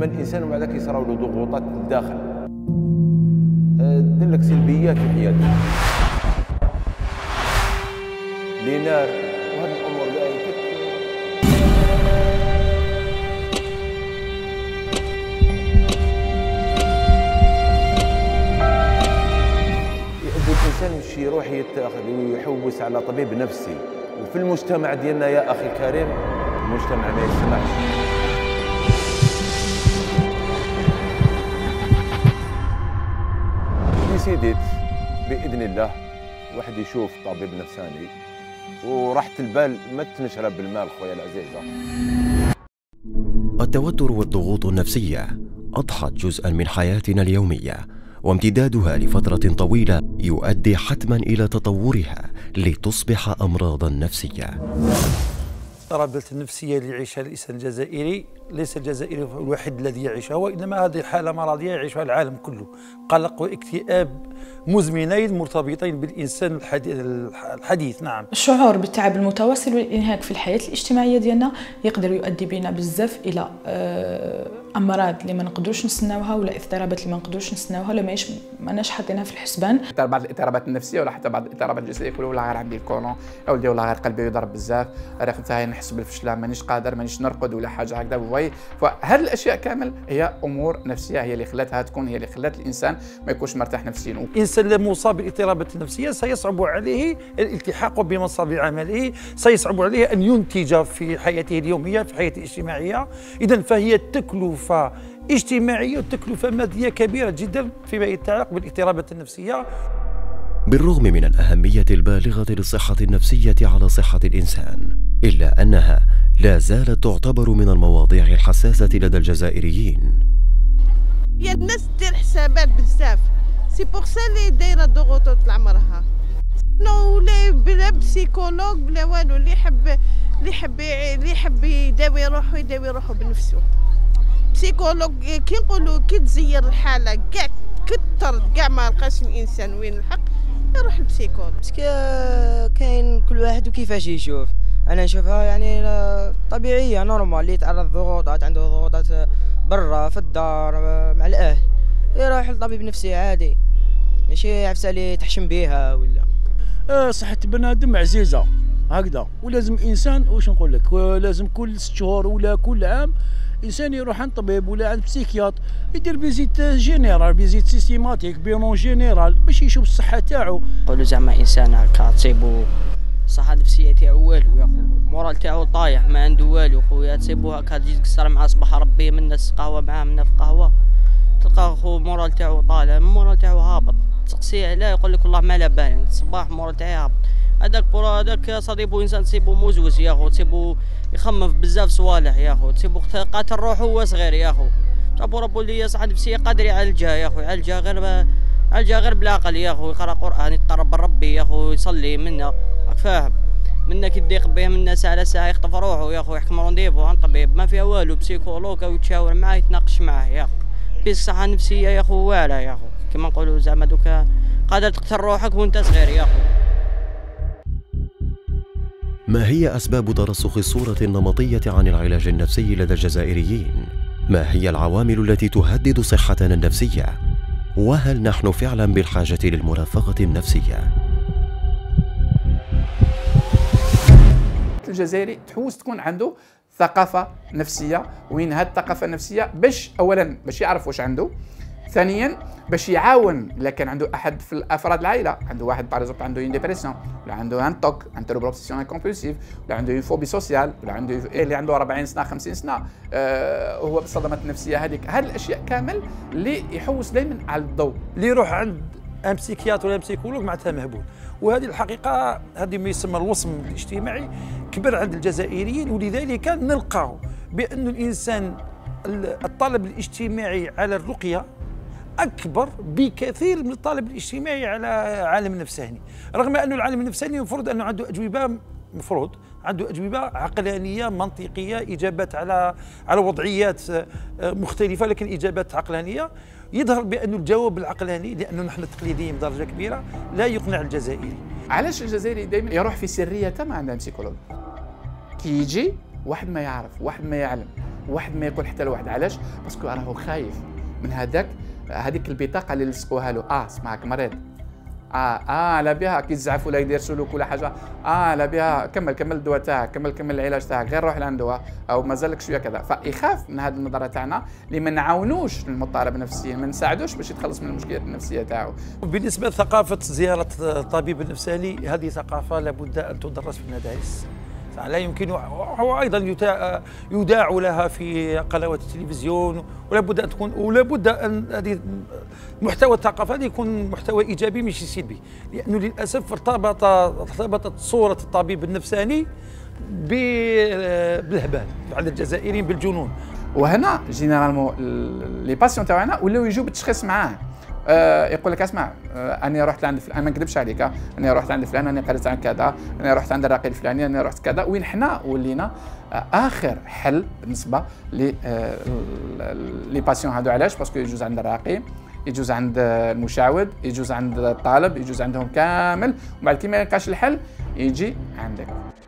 ينمى الانسان وبعد ذلك يصراو له ضغوطات للداخل دلك سلبيات في حياته لينار وهذه الامور جايه الانسان يمشي يروح يتاخذ ويحوس على طبيب نفسي. وفي المجتمع ديالنا يا اخي الكريم المجتمع ما يسمعش. ديسيديت باذن الله واحد يشوف طبيب نفساني وراحة البال ما تنشرب بالمال خويا العزيزه. التوتر والضغوط النفسيه اضحت جزءا من حياتنا اليوميه، وامتدادها لفترة طويلة يؤدي حتما إلى تطورها لتصبح أمراضا نفسية. الاضطرابات النفسية اللي يعيشها الإنسان الجزائري ليس الجزائري الوحيد الذي يعيشها، وإنما هذه حالة مرضية يعيشها العالم كله. قلق واكتئاب مزمنين مرتبطين بالإنسان الحديث. نعم، الشعور بالتعب المتواصل والإنهاك في الحياة الاجتماعية ديالنا يقدر يؤدي بنا بزاف إلى امراض اللي ما نقدروش نستناوها، ولا اضطرابات اللي ما نقدروش نستناوها، ولا ماناش حاطينها في الحسبان. بعض الاضطرابات النفسيه ولا حتى بعض الاضطرابات الجسديه يقولوا والله غير عندي الكولون، ولدي والله غير قلبي يضرب بزاف، راه حتى نحس بالفشله، مانيش قادر، مانيش نرقد ولا حاجه هكذا بوي. فهذه الاشياء كامل هي امور نفسيه هي اللي خلاتها تكون، هي اللي خلات الانسان ما يكونش مرتاح نفسيا. الانسان المصاب بالاضطرابات النفسيه سيصعب عليه الالتحاق بمنصب عمله، سيصعب عليه ان ينتج في حياته اليوميه في حياته الاجتماعيه. اذا فهي تكلفه اجتماعيه وتكلفه ماديه كبيره جدا فيما يتعلق بالاضطرابات النفسيه. بالرغم من الأهمية البالغة للصحة النفسية على صحة الإنسان، إلا أنها لا زالت تعتبر من المواضيع الحساسة لدى الجزائريين. يا الناس دير حسابات بزاف، سي بوغ سا لي دايره ضغوطات لعمرها. ولا بلا بسيكولوج بلا والو، اللي يحب يداوي روحه بنفسه. بسيكولوج كي نقولوا كي تزير الحاله كاع كثر كاع ما لقاش الانسان وين الحق يروح للبسيكولوج. باسكو كاين كل واحد وكيفاش يشوف. انا نشوفها يعني طبيعيه نورمال، اللي يتعرض لضغوطات عنده ضغوطات برا في الدار مع الاهل يروح لطبيب نفسي عادي، ماشي عفسه اللي تحشم بيها ولا. صحه بنادم عزيزه هكذا، ولازم انسان واش نقول لك، لازم كل 6 شهور ولا كل عام انسان يروح عند طبيب ولا عند بسيكياتر يدير فيزيت جينيرال، فيزيت سيستيماتيك، بيرون جينيرال باش يشوف الصحه تاعو. نقولوا زعما انسان هكا تصيبو الصحه النفسيه تاعو والو يا خو، المورال تاعو طايح ما عنده والو خويا، تصيبو هكا تجي تقصر مع صباح ربي من الناس قهوه معاه من في قهوه تلقاه خو المورال تاعو طالع، المورال تاعو هابط، تسقسيه علاه يقول لك والله ما على بالي الصباح المورال تاعي هابط. هذاك صديبو انسان تصيبو موزوز يا خو، تصيبو يخمم بزاف صوالح يا خو، تصيبو قاتل روحو هو صغير يا خو. تابو ربو اللي صحه نفسيه قادر يعالجها يا خو، يعالجها غير بالعقل يا خو، يقرا قران، يتقرب بالربي يا خو، يصلي منا فاهم، منا كي يضيق به منا ساعه على ساعه يخطف روحو يا خو، يحكم رونديفو عند طبيب ما فيها والو، بسيكولوج او يتشاور معاه يتناقش معاه يا خو. الصحه النفسيه يا خو واعره يا خو، كما نقولوا زعما دوكا قادر تقتل روحك وانت صغير يا خو. ما هي أسباب ترسخ الصورة النمطية عن العلاج النفسي لدى الجزائريين؟ ما هي العوامل التي تهدد صحتنا النفسية؟ وهل نحن فعلا بالحاجة للمرافقة النفسية؟ الجزائري تحوس تكون عنده ثقافة نفسية، وين هذه الثقافة النفسية باش أولا باش يعرف واش عنده، ثانيا باش يعاون الا كان عنده احد في الافراد العائله، عنده واحد باغ عنده اون ديبرسيون ولا عنده ان توك، ان تروبل اوبسيسيون كومبولسيف، ولا عنده فوبي سوسيال، ولا عنده اللي عنده 40 سنه 50 سنه هو بالصدمات النفسيه هذيك. هذه الاشياء كامل اللي يحوس دائما على الضوء. اللي يروح عند ان بسيكياتر ولا بسيكولوج معناتها مهبول. وهذه الحقيقه هذه ما يسمى الوصم الاجتماعي كبر عند الجزائريين، ولذلك نلقى بأن الانسان الطلب الاجتماعي على الرقيه أكبر بكثير من الطالب الاجتماعي على عالم النفساني، رغم أن العالم النفساني المفروض أنه عنده أجوبة عقلانية منطقية، إجابات على وضعيات مختلفة، لكن إجابات عقلانية. يظهر بأن الجواب العقلاني، لأنه نحن تقليديين بدرجة كبيرة، لا يقنع الجزائري. علاش الجزائري دائما يروح في سرية ما عندها بسيكولوج؟ كي يجي واحد ما يعرف، واحد ما يعلم، واحد ما يقول حتى لواحد. علاش؟ باسكو راهو خايف من هذيك البطاقه اللي لصقوها له. اسمعك مريض، على بها كي يزعف ولا يدير سلوك ولا حاجه، على بها كمل الدواء تاعك، كمل العلاج تاعك، غير روح لعنده او مازالك شويه كذا. فيخاف من هذه النظره تاعنا اللي ما نعاونوش المضطرب نفسيا، ما نساعدوش باش يتخلص من المشكلات النفسيه تاعو. بالنسبه لثقافه زياره الطبيب النفساني، هذه ثقافه لابد ان تدرس في المدارس. لا يمكن، هو ايضا يذاع لها في قنوات التلفزيون، ولابد ان تكون، ولابد ان هذه محتوى الثقافه هذا يكون محتوى ايجابي مش سلبي، لانه للاسف ارتبطت صوره الطبيب النفساني بالهبال عند الجزائريين، بالجنون. وهنا جينيرالمون لي باسيون تاعنا ولاو يجوا بالتشخيص معاه. يقول لك اسمع، انا رحت لعند فلان، ما نكذبش عليك، انا رحت عند فلان، انا قريت عن كذا، انا رحت عند الراقي الفلاني، انا رحت كذا. وين حنا ولينا اخر حل بالنسبه لي باسيون هادو. علاش؟ باسكو يجوز عند الراقي، يجوز عند المشاود، يجوز عند الطالب، يجوز عندهم كامل، وبعد كي ما يلقاش الحل يجي عندك.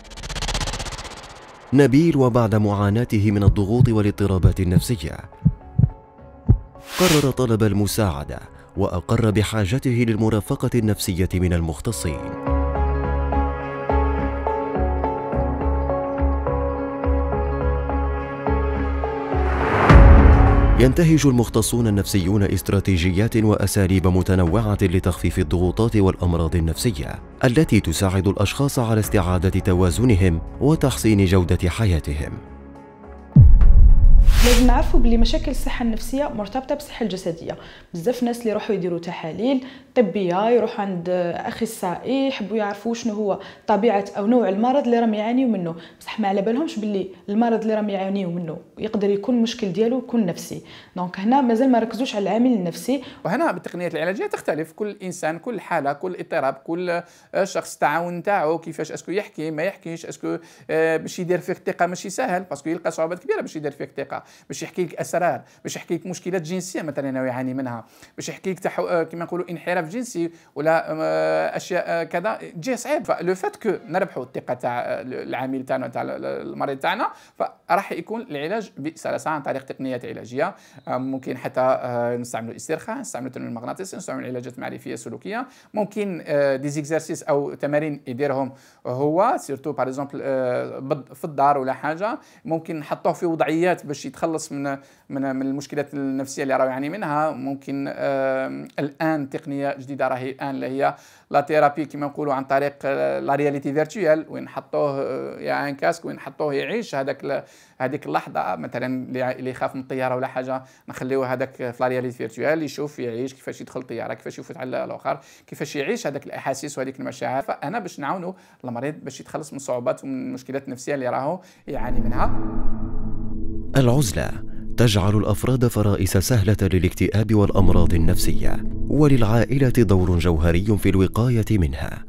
نبيل وبعد معاناته من الضغوط والاضطرابات النفسية قرر طلب المساعدة، وأقر بحاجته للمرافقة النفسية من المختصين. ينتهج المختصون النفسيون استراتيجيات وأساليب متنوعة لتخفيف الضغوطات والأمراض النفسية التي تساعد الأشخاص على استعادة توازنهم وتحسين جودة حياتهم. لازم نعرفوا بلي مشاكل الصحه النفسيه مرتبطه بالصحه الجسديه. بزاف ناس اللي يروحوا يديروا تحاليل طبيه، يروحوا عند اخصائي، يحبوا يعرفوا شنو هو طبيعه او نوع المرض اللي راهم يعانيوا منه، بصح ما على بالهمش باللي المرض اللي راهم يعانيوا منه يقدر يكون المشكل ديالو يكون نفسي. دونك هنا مازال ما ركزوش على العامل النفسي. وهنا بالتقنيات العلاجيه تختلف، كل انسان، كل حاله، كل اضطراب، كل شخص التعاون تاعو كيفاش، اسكو يحكي ما يحكيش، اسكو باش يدير فيك ثقه ماشي سهل، باسكو يلقى صعوبات كبيره باش يدير فيك ثقه، باش يحكي لك اسرار، باش يحكي لك مشكلات جنسيه مثلا هو يعاني منها، باش يحكي لك كما نقولوا انحراف جنسي ولا اشياء كذا، تجي صعيب. فلو فات كو نربحوا الثقه تاع العميل تاعنا، تاع المريض تاعنا، فراح يكون العلاج بسلاسه عن طريق تقنيات علاجيه. ممكن حتى نستعملوا الاسترخاء، نستعملوا التنويم المغناطيسي، نستعملوا علاجات معرفيه سلوكيه، ممكن دي زيكزارسيس او تمارين يديرهم هو سيرتو باغ اكزومبل في الدار ولا حاجه، ممكن نحطوه في وضعيات باش يتخلص من المشكلات النفسيه اللي راه يعاني منها. ممكن الان تقنيه جديده راهي الان اللي هي لا ثيرابي كما نقولوا عن طريق لا رياليتي فيرتوال، وين نحطوه يا ان كاسك، وين نحطوه يعيش هذيك اللحظه. مثلا اللي يخاف من الطياره ولا حاجه، نخليوه هذاك في لا رياليتي فيرتوال يشوف يعيش كيفاش يدخل الطياره، كيفاش يفوت على الاخر، كيفاش يعيش هذاك الاحاسيس وهذيك المشاعر. فانا باش نعاونوا المريض باش يتخلص من الصعوبات ومن المشكلات النفسيه اللي راهو يعاني منها. العزلة تجعل الأفراد فرائس سهلة للاكتئاب والأمراض النفسية، وللعائلة دور جوهري في الوقاية منها.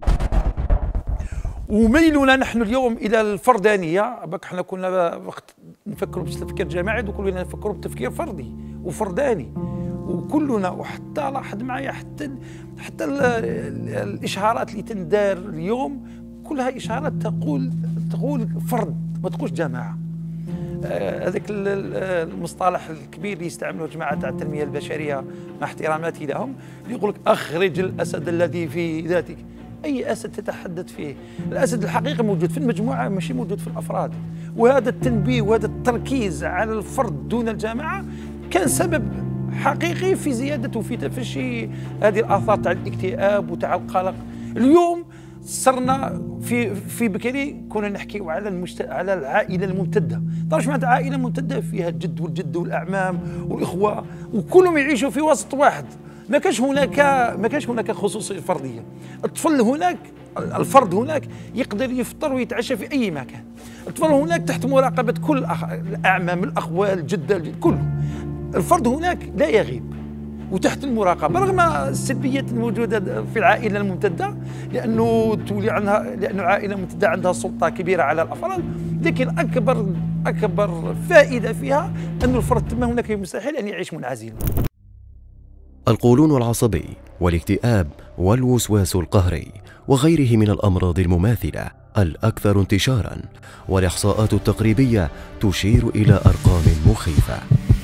وميلنا نحن اليوم إلى الفردانية، احنا كنا وقت نفكروا بتفكير جماعي، وكلنا نفكروا بتفكير فردي وفرداني، وكلنا، وحتى لاحظ معايا حتى الإشهارات اللي تندار اليوم كلها إشهارات تقول فرد، ما تقولش جماعة. هذاك المصطلح الكبير اللي يستعملوه جماعه تاع التنميه البشريه مع احتراماتي لهم، اللي يقول لك اخرج الاسد الذي في ذاتك. اي اسد تتحدث فيه؟ الاسد الحقيقي موجود في المجموعه، ماشي موجود في الافراد. وهذا التنبيه وهذا التركيز على الفرد دون الجماعه كان سبب حقيقي في زياده وفي تفشي هذه الاثار تاع الاكتئاب وتاع القلق. اليوم صرنا في بكري كنا نحكيو على العائله الممتده. تعرف ايش معناتها عائله ممتده؟ فيها الجد والجد والاعمام والاخوه، وكلهم يعيشوا في وسط واحد. ما كانش هناك خصوصيه فرديه. الطفل هناك، الفرد هناك يقدر يفطر ويتعشى في اي مكان. الطفل هناك تحت مراقبه كل الاعمام، الاخوال، الجده، كله. الفرد هناك لا يغيب وتحت المراقبه، رغم السلبيات الموجوده في العائله الممتده، لانه العائله الممتده عندها سلطه كبيره على الافراد. لكن اكبر فائده فيها ان الفرد تما هناك مستحيل ان يعيش منعزلا. القولون العصبي والاكتئاب والوسواس القهري وغيره من الأمراض المماثلة الأكثر انتشاراً، والإحصاءات التقريبية تشير إلى أرقام مخيفة.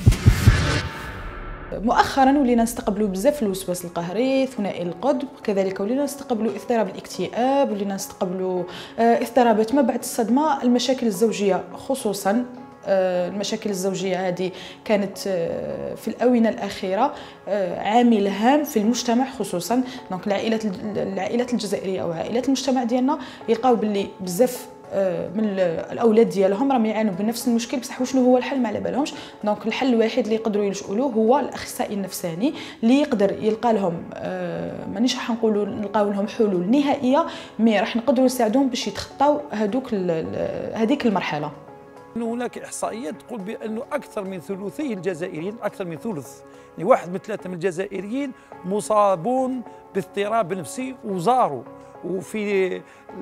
مؤخرا ولينا نستقبلوا بزاف الوسواس القهري، ثنائي القطب، كذلك ولينا نستقبلوا اضطراب الاكتئاب، ولينا نستقبلوا اضطرابات ما بعد الصدمه، المشاكل الزوجيه خصوصا. المشاكل الزوجيه هذه كانت في الاونه الاخيره عامل هام في المجتمع خصوصا. دونك العائلات الجزائريه او عائلات المجتمع ديالنا يلقاو باللي بزاف من الاولاد ديالهم راهم يعانوا بنفس المشكل، بصح وشنو هو الحل ما على بالهمش. دونك الحل الوحيد اللي يقدروا يلجؤوا له هو الاخصائي النفساني اللي يقدر يلقى لهم مانيش راح نقولوا نلقاو لهم حلول نهائيه، مي راح نقدروا نساعدوهم باش يتخطاو هذيك المرحله. هناك احصائيات تقول بانه اكثر من ثلثي الجزائريين، اكثر من ثلث، يعني 1 من 3 من الجزائريين مصابون باضطراب نفسي وزاروا. وفي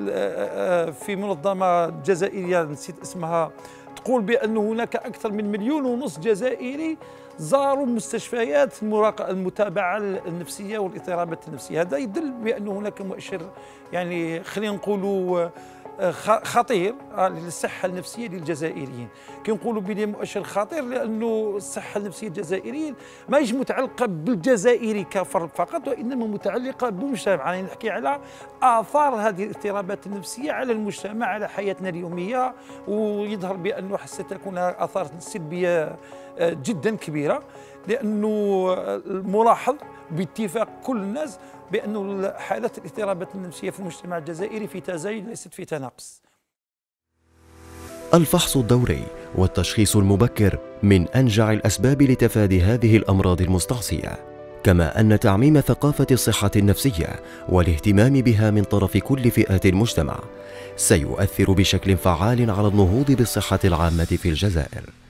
منظمه جزائريه نسيت اسمها تقول بأن هناك أكثر من 1.5 مليون جزائري زاروا مستشفيات المتابعة النفسية والاضطرابات النفسية. هذا يدل بأن هناك مؤشر يعني خلينا نقولوا خطير للصحة النفسية للجزائريين. كنقولوا بلي مؤشر خطير لأنه الصحة النفسية للجزائريين ماهيش متعلقة بالجزائري كفرد فقط، وإنما متعلقة بالمجتمع. يعني نحكي على آثار هذه الاضطرابات النفسية على المجتمع، على حياتنا اليومية، ويظهر بأنه ستكون آثار سلبية جدا كبيرة، لأنه الملاحظ باتفاق كل الناس بأن حالات الاضطرابات النفسية في المجتمع الجزائري في تزايد ليست في تناقص. الفحص الدوري والتشخيص المبكر من أنجع الأسباب لتفادي هذه الأمراض المستعصية، كما أن تعميم ثقافة الصحة النفسية والاهتمام بها من طرف كل فئات المجتمع سيؤثر بشكل فعال على النهوض بالصحة العامة في الجزائر.